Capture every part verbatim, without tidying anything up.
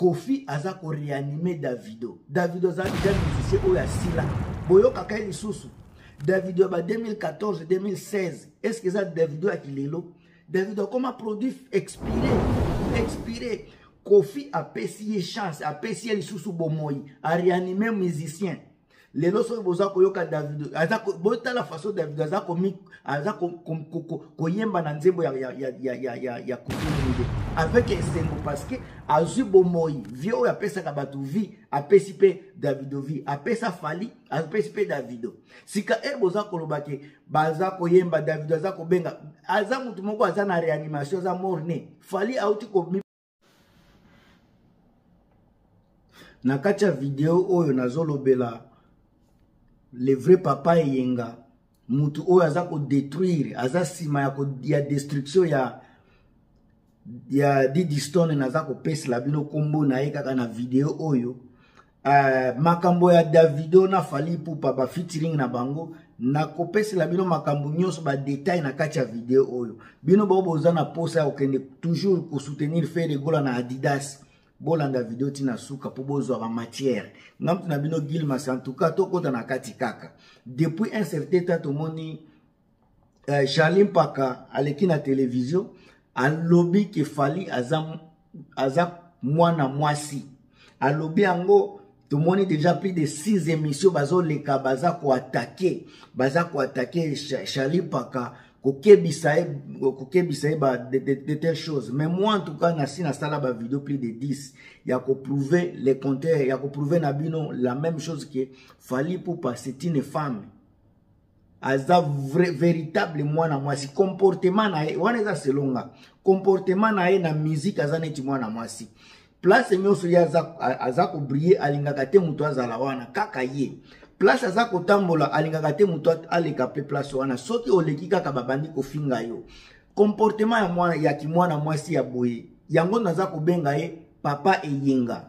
Kofi aza ko réanimer Davido. Davido za déjà musicien oya sila. Boyo kaka lisusu. Davido ba deux mille quatorze deux mille seize. Est-ce que ça Davido a kilelo? Davido comment produit expiré, expiré. Kofi a payé chance, a payé lisusu bomoi, a réanimer musicien. Les loso boza koyoka Davido. Aza bota la façon Davido aza komi aza ko ko yemba na nzembo ya ya ya ya ya ya kutumide. Avec esengo parce que azu bomoi, vieux ya pesa ka batu vi, a pesipe Davido vi, a pesa fali, a pesipe Davido. Sika e boza kolobake baza koyemba Davido aza ko benga. Aza mutu moko aza na réanimation aza morne. Fali auti ko na kacha video oyo nazolobela le vrai papa yenga mutu oyo aza ko détruire aza sima ya ko ya destruction ya ya Diddy Stone naza ko pesa la bino kombo na ye kaka na video oyo uh, makambo ya Davido na Fally Ipupa ba featuring na bango na ko pesa la bino makambo nyonso ba détail na kacha video oyo bino ba boza na posa okende toujours ko soutenir faire gola na Adidas bolanda video tina suka po bozo ba matière ngamtu na bino Gilma en tout cas to kota na kati kaka depuis un certain temps to moni euh, Charlie Mpaka aleki na télévision alobi ke Fally aza aza mwana mwasi alobi ango to moni déjà plus de six émissions bazo leka baza ko attaquer baza ko attaquer Charlie Mpaka kokebisa kokebisa ba de, de, de telles choses mais moi en tout cas na si na sala ba vidéo plus de dix ya ko prouver les compteurs ya ko prouver na bino la même chose que Fally Ipupa c'est une femme aza vrai, véritable mwana mwasi comportement na ye wana za selonga comportement na ye na musique aza neti mwana mwasi place nyoso ya aza aza ko briller alingaka te mutu azala wana kaka ye place aza kotambola alingaka te mutu aleka pe place wana soki oleki kaka babandi kofinga yo comportement ya mwana ya kimwana mwasi ya boye yango naza kobenga ye papa eyenga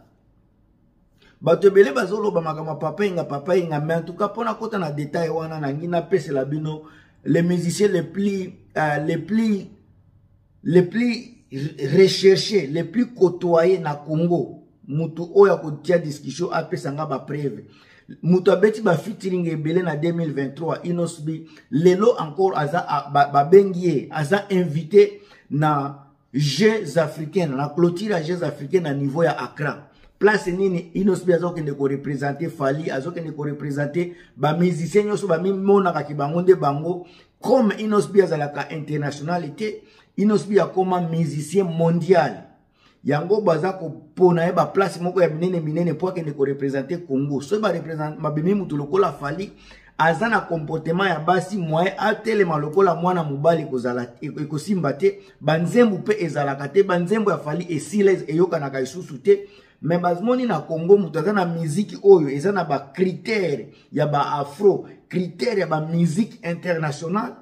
bato ebele bazoloba makama papa yenga papa yenga mais en tout cas pona kota na détail wana na ngina pese la bino les musiciens les plus euh, les plus les plus recherchés les plus côtoyés na Congo mutu oya ko tia discussion apesa nga ba preuve mutu abeti ba featuring ebele na deux mille vingt-trois Inosbi lelo encore aza ba, ba bengie aza invité na Jeux africains na clôture à Jeux africains na niveau ya Accra place nini Inosbi azo kende ko représenter Fally azo kende ko représenter ba musiciens nyoso ba mimona ka kibango nde bango comme Inosbi azalaka internationalité Inosbi akoma musicien mondial yango baza ko pona e ba place moko ya minene minene po akende ko représenter Congo so ba représenter mabimi mutu lokola Fally azana comportement ya basi moye atelema lokola mwana mobali kozala ekosimba te banzembu pe ezalaka te banzembu ya Fally esile eyoka na isusu te mais bazmoni na Congo mutu azana musique oyo ezana ba critère ya ba afro critère ya ba musique internationale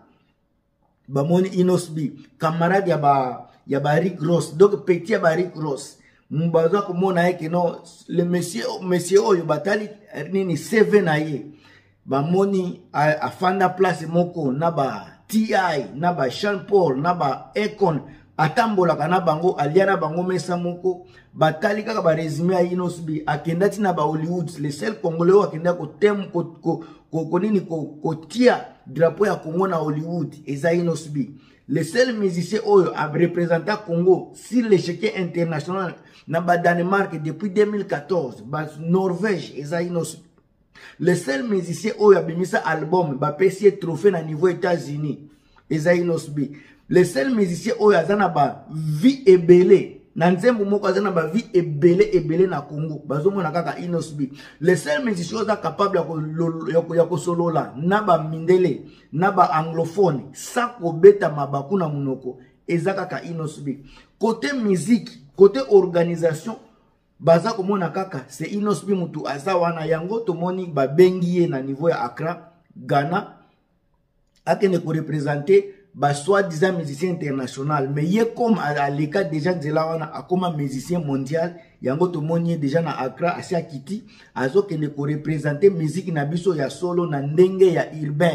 bamoni Inosbi camarade ya ba ya ba Rick Ross donc petit ya ba Rick Ross mbaza ko mona yake no le monsieur monsieur oyo batali nini seven na ye bamoni afanda place moko na ba T I na ba Sean Paul na ba Akon atambola kana bango aliana bango mesa moko batali kaka ba résumé ya Inosbi akendati na ba Hollywood le seul congolais akenda ko tem ko ko ko nini ko ko tia drapeau ya Congo na Hollywood eza Inosbi le seul musicien oyo a représenté Congo sur l'échiquier international na ba Danemark depuis deux mille quatorze ba Norvège eza Inosbi le seul musicien oyo a bimisa album ba pesier trophée na niveau États-Unis eza Inosbi le seul musicien oyo azana ba vie ebele na nzembo moko azana ba vie ebele ebele na Congo bazomona kaka Inosbi le seul musicien oyo capable ya ko solola na ba mindele na ba anglophone sa ko beta mabaku na munoko eza kaka Inosbi côté musique côté organisation baza ko mona kaka c'est Inosbi mutu aza wana yango to moni ba bengiye na niveau ya Accra Ghana akene ko représenter ba soi-disant musicien international mais ye comme à l'écart déjà de là on a comme musicien mondial yango to moni déjà na Accra asia kiti azo kene ko représenter musique na biso ya solo na ndenge ya urbaine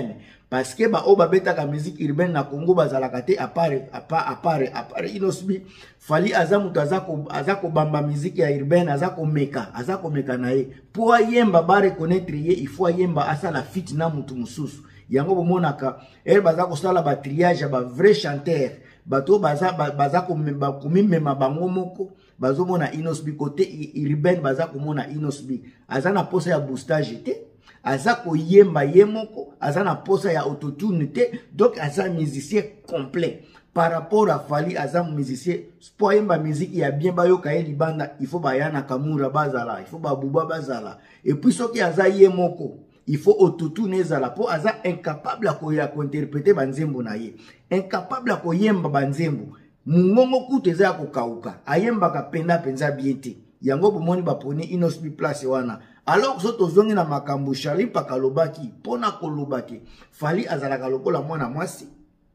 parce que ba o ba betaka musique urbaine na Congo bazalaka te à part à part à part à part Inosbi Fally aza mutu azako azako bamba musique ya urbaine azako meka azako meka na ye po ayemba ba reconnaître ye il faut ayemba asala fit na mutu mususu yango bomonaka elle bazako sala ba triage ba vrai chanteur bato baza bazako ba kumimema bango moko bazomona Inosbi côté urbaine bazako mona Inosbi azana posa ya boostage te azako yemba yemoko azana posa ya autotune te donc aza musicien complet par rapport à Fally aza musicien pour yemba musique ya bien bayoka ye libanda il faut bayana Kamura bazala il faut babuba bazala et puis soki aza yemoko il faut autotune ezala po aza incapable ya ko interpréter banzembo na ye incapable ko yemba banzembo mungongo kutu eza ko kauka ayemba ka penda penza bien te yango bomoni baponi Inosbi place wana alors so tozongi na makambo Charlie pakalobaki pona kolobaki Fally azalaka lokola mwana mwasi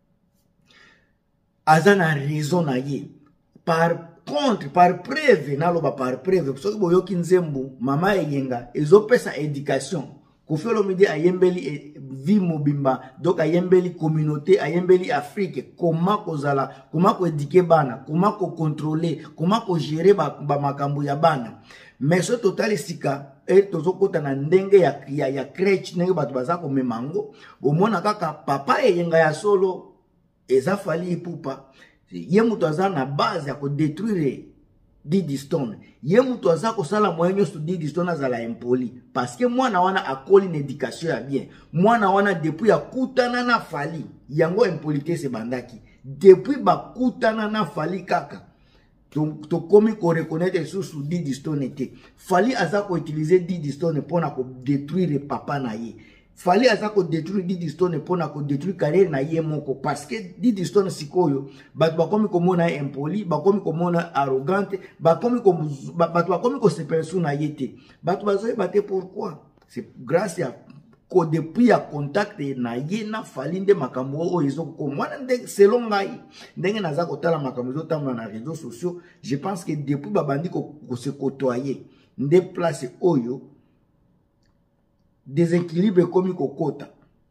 azana raison na ye par contre par preuve na loba par preuve soki boyoki nzembo mama eyenga ezopesa éducation Koffi Olomide ayembeli vie mobimba donc ayembeli communauté ayembeli Afrique comment kozala comment ko éduquer bana comment ko contrôler comment ko gérer ba, ba makambo ya bana mais ce total sika et tozokota na ndenge ya ya, ya crèche ndenge bato bazako memango omona kaka papa eyenga ya solo eza Fally Ipupa ye mutu aza na base ya ko détruire Diddy Stone ye mutu aza ko sala moyenyo su Diddy Stone azala impoli parce que mwana wana akoli na éducation ya bien mwana wana depuis ya kutana na Fally yango impolité se bandaki depuis ba kutana na Fally kaka to, to komi ko reconnaître sous sous Diddy Stone était Fally aza ko utiliser Diddy Stone pour ko détruire papa na ye Fally aza ko détruire Diddy Stone pour ko détruire carrière na ye moko parce que Diddy Stone sikoyo bato bakomi komona impoli bakomi komona arrogante bakomi ko bato bakomi ko se perso na yete bato bazoye bate pourquoi c'est grâce à ko depuis à contact na ye na Fally nde makambo o ezoko ko mwana nde selon ngai ndenge naza ko tala makambo zo tamba na réseaux sociaux je pense que depuis babandi ko, ko se côtoyer nde place oyo déséquilibre komi kokota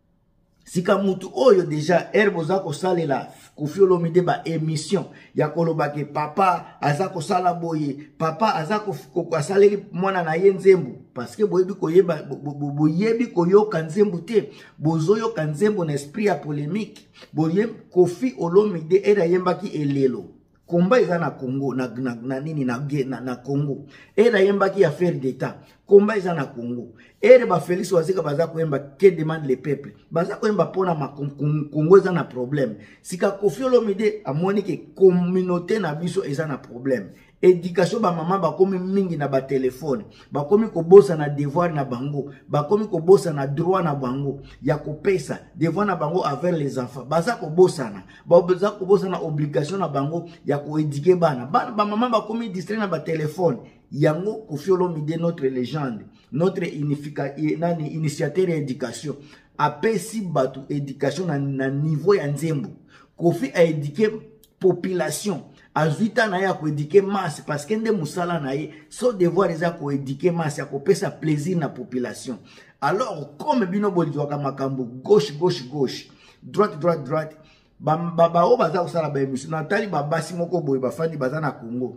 sika mutu oyo déjà herbo za ko salela Koffi Olomide ba émission ya koloba ke papa aza ko sala boye papa aza ko asaleli mwana na ye nzembo parce que boyebi koyeba boyebi koyoka nzembo te bozoyo ka nzembo na esprit ya polémique boye Koffi Olomide era yembaki elelo komba eza na Congo na na, na nini na, na na Congo era yembaki affaire d'état komba eza na Congo ere ba Félix Wazika baza koyemba que demande le peuple baza koyemba pona ma Congo eza na problème sika Koffi Olomide amoni ke communauté na biso eza na problème éducation ba mama ba komi mingi na ba téléphone ba komi ko bossa na devoir na bango ba komi ko bossa na droit na bango ya ko pesa devoir na bango envers les enfants baza ko bossa na ba baza ko bossa na obligation na bango ya ko éduquer bana ba mama ba komi distrait na ba téléphone yango Koffi Olomide notre légende notre nani initiateur d'éducation apesi batu éducation na, na niveau ya nzembo Koffi a éduqué population azuita na ya ko éduquer masse parce que nde musala na ye so devoir eza ko éduquer masse ya ko pesa plaisir na population alors comme bino bolizwaka makambo gauche gauche gauche droite droite droite ba ba o baza kusala ba émission na tali ba basi moko boye bafandi baza na Congo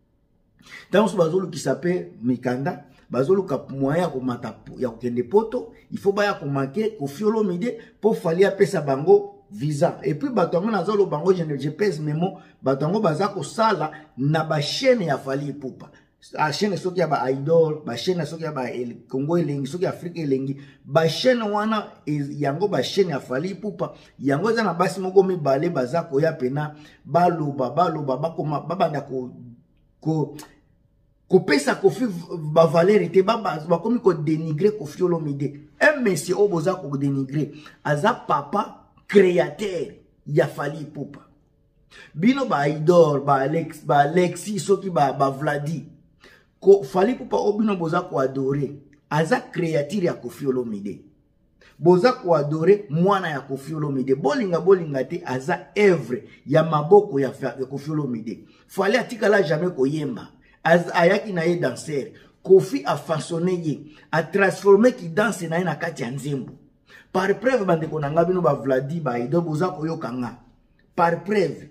tant so bazolu ki sape mikanda bazolu ka moya ko mata ya kende poto il faut ba ya ko manquer Koffi Olomide pour Fally apesa bango visa et puis batongo na zolo bango je je pèse memo batongo baza ko sala na ba chaîne ya Fally Ipupa a chaîne soki ya ba idol ba chaîne soki ya ba Congo elengi soki Afrique elengi ba chaîne wana yango ba chaîne ya Fally Ipupa yango za na basi moko mibale baza ko ya pena baloba baloba bakoma babanda ko ko ko pesa Koffi ba valeur était baba ba komi ko dénigrer Koffi Olomide un monsieur oboza ko dénigrer aza papa créateur ya Fally Ipupa bino ba idol ba Alex ba Alexis soki ba ba Vladi ko Fally Ipupa obino boza ko adorer aza créature ya Koffi Olomide boza ko adorer mwana ya Koffi Olomide bolinga bolinga te aza œuvre ya maboko ya Koffi Olomide Fally atikala jamais koyemba az ayaki na ye danseur Koffi a façonné ye a transformé ki danse na ye na kati ya nzembo par preuve bandeko na nga bino ba Vladi ba Edo boza koyoka nga par preuve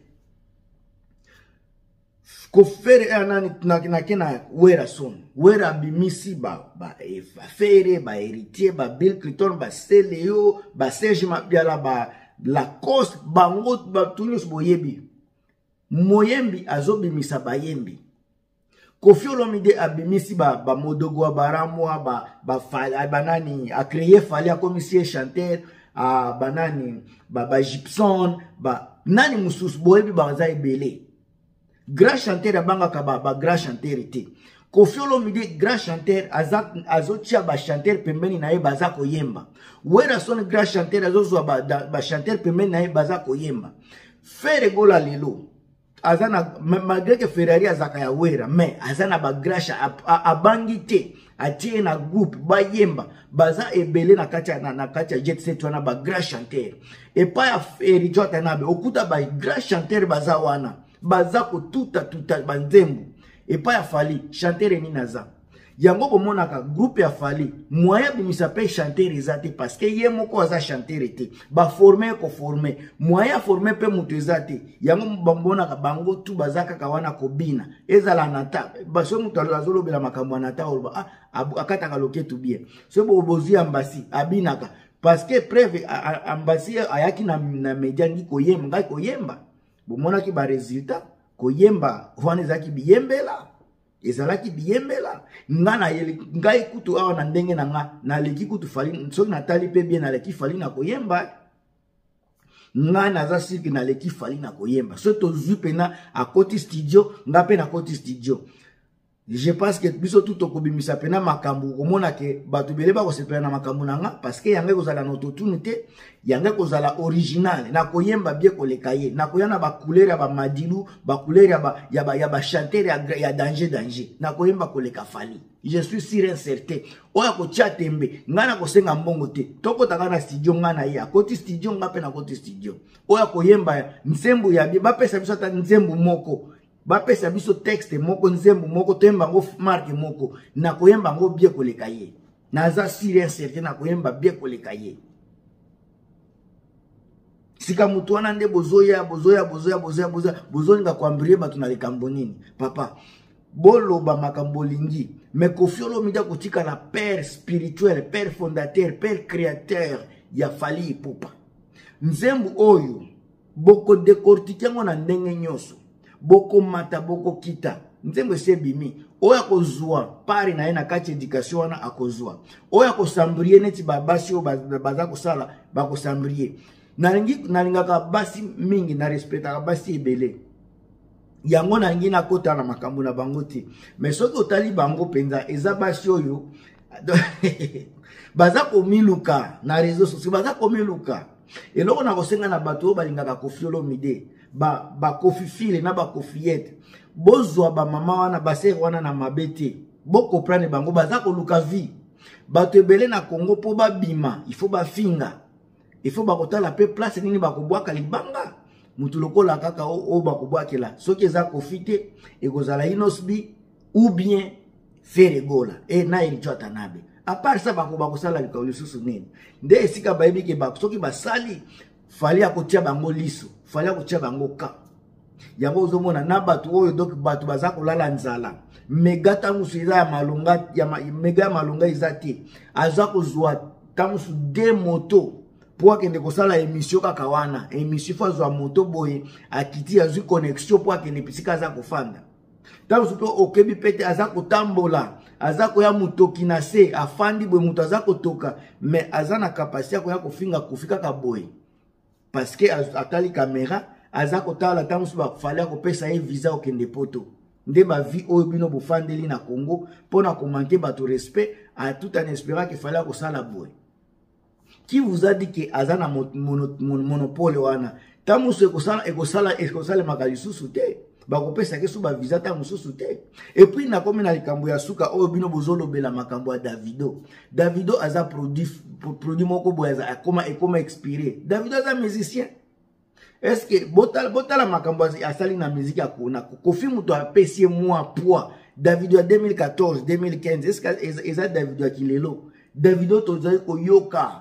ko fere anani na na kena wera son wera bimisi ba ba e fere ba héritier ba Bill Clinton ba Seleo ba Serge Mabiala ba Lacoste bango ba tunyos boyebi moyembi azobimisa bayembi Koffi Olomide abimisi ba ba Modogo baramwa ba ba banani a créer fallait a commissaire chanteur a banani ba ba Gibson ba nani mususu boyebi ba za ebele grand chanteur abanga ka ba ba grand chanteur te Koffi Olomide grand chanteur azak azotia ba chanteur pembeni na ye baza koyemba wera son grand chanteur azozwa ba, ba chanteur pembeni na ye baza koyemba Fere Gola lelo azana malgré que Ferrari azaka ya wera mais azana ba grasha abangi te atie na groupe bayemba baza ebele na kacha na, na kacha jet set wana ba grand chanteur et pas ya Eritwa Tanabe okuta ba grand chanteur baza wana baza ko tuta tuta banzembu et pas ya Fally chanteur ni naza yango komonaka groupe ya Fally moyen bimisa pe chanteur ezate parce que ye moko aza chanteur te ba former ko former moyen former pe mutu ezate yango bambonaka bango tu bazaka kawana kobina ezala nata baso mutu azolobela makambo nata oloba ah akataka loketu bien so bo bozi ambasi abinaka parce que preuve ambasi ayaki na, na media ngi koyemba ngai koyemba bomonaki ba resultat koyemba wana ezaki biyembela ezalaki biyembela nga na ngai kutu awa na ndenge na nga na leki kutu Fally soki natali pe bien na leki Fally na koyemba nga naza siki na leki Fally na koyemba so tozwi pena akoti studio nga pe na koti studio je pense que biso tout okobimisa pena makambu komona ke bato bele ba kosepela na makambu na nga parce que yanga kozala na autotunité yanga kozala original na koyemba bien koleka ye na koyana ba couleur ya ba madilu ba couleur ya ba ya ba ya ba chanteur ya, ya danger danger na koyemba koleka Fally je suis sûr et certain oya ko tia tembe ngana ko senga mbongo te toko taka na studio ngana ya koti studio ngape na koti studio oya koyemba nzembo ya bi ba pesa biso ta nzembo moko ba pesa biso texte moko nzembo moko temba ngo marque moko na koyemba ngo bien koleka ye naza sûr et certain na koyemba bien koleka ye sika mutu wana nde bozoya bozoya bozoya bozoya bozoya bozolinga kwambrie bato na likambo nini papa boloba makambo lingi mais Koffi Olomide kotika na père spirituel père fondateur père créateur ya Fally Ipupa nzembo oyo boko décortiquer ngo na ndenge nyoso boko mata boko kita nzembo sebimi oya kozwa pari na ye na kati éducation wana akozwa oya kosambrie neti babasi o baza kosala bakosambrie nalingi nalingaka basi mingi na respectaka basi ebele yango nalingi nakota na makambo na bango te mais soki otali bango penza eza basi oyo baza komiluka na réseaux sociaux baza komiluka eloko na kosenga na bato balingaka Koffi Olomide ba ba Koffi File na ba Koffiette bozwa ba mama wana ba sere wana na mabete bo comprendre bango baza ko luka vie bato ebele na Congo po ba bima il faut ba finga il faut ba kotala pe place nini ba kobwaka libanga mutu lokola kaka o, o ba kobwakela soki eza Koffi te ekozala Inosbi ou bien Fere Gola e na Eritwa Tanabe à part ça ba ko ba kosala likao lisusu nini nde esika bayebi ke ba soki basali Fally akotia bango liso Fally akotia bango ka yango ozomona na bato oyo donc bato baza kolala nzala mega tamusu eza ya malonga ya ma, mega ya malonga eza te aza kozwa tamusu de moto po akende kosala émission kaka wana émission fa zwa moto boye akiti azwi connexion po akende pisika aza kofanda tamusu pe okebi pete aza kotambola aza koya mutoki na se afandi boye muto aza kotoka mais aza na capacité koya kofinga kofika ka boye parce que atali caméra aza kotala tamusu ba Fally akopesa ye visa okende poto nde ba vie oyo bino bofandeli na Congo pona komanke bato respect à tout en espérant que Fally akosala boye qui vous a dit que aza na monopole wana tamusu ekosala ekosala ekosala makalisusu te bakopesa ke su ba visa tamusu te et puis na komi na likambo ya suka oyo bino bozolobela makambo ya Davido Davido aza produit produit moko boye aza akoma ekoma expiré Davido aza musicien est-ce que botala botala makambo asali na musique ya kona Koffi muto apesi moi poids Davido ya deux mille quatorze deux mille quinze est-ce que eza Davido ya kilelo Davido tozali koyoka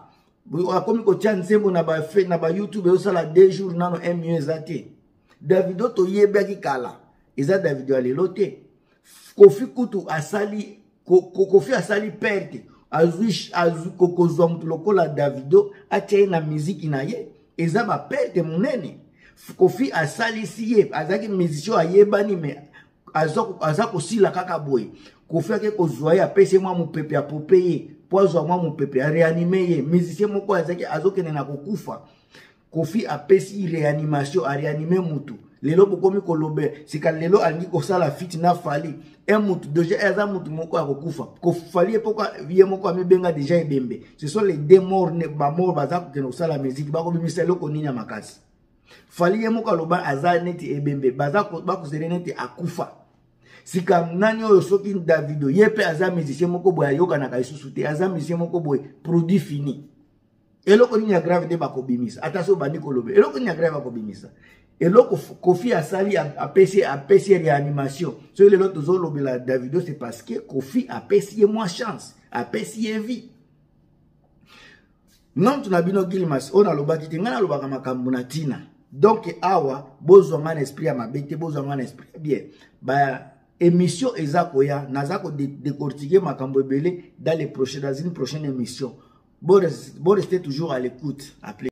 akomi kotia nzembo na ba fait na ba YouTube yo sala deux jours nano un mieux ezate Davido to yebaki kala eza Davido alelo te Kofi kutu asali Kofi asali perte azui azu kokozwa mutu lokola Davido atie na muziki na ye eza ba perte munene Kofi asali siye azaki musicien ayebani me azako azako sila kaka boy Kofi ake kozwa ya pese mwa mupepe apope ye pozo mwa mupepe a réanimer ye musicien moko azaki azokene na kokufa Kofi apesi réanimation a réanimer mutu lelo bokomi kolobe sika lelo alingi kosala fit na Fali un mutu déjà eza mutu moko akokufa ko Fali pourquoi vie moko amebenga déjà ebembe ce sont les deux morts ne ba mort baza ko keno sala musique ba ko bimisa loko ninya makasi Fali moko aloba aza neti ebembe baza ko ba ko zele neti akufa sika nani oyo soki Davido yepe aza musicien moko boya yoka na kaisusu te aza musicien moko boy produit fini eloko ninya grave te ba ko bimisa attention bandi kolobe eloko ninya grave ba ko bimisa eloko Kofi asali apesi apesi réanimation so le lot tozolobela Davido c'est parce que Kofi apesi moins chance apesi vie non tuna bino Gilmas on alobaki te ngana lobaka makambo na tina donc awa bozwa ngana esprit ya mabete bozwa ngana esprit bien ba émission ezakoya nazako décortiquer makambo ebele dans les prochaines dans une prochaine émission bon restez toujours à l'écoute. Appelez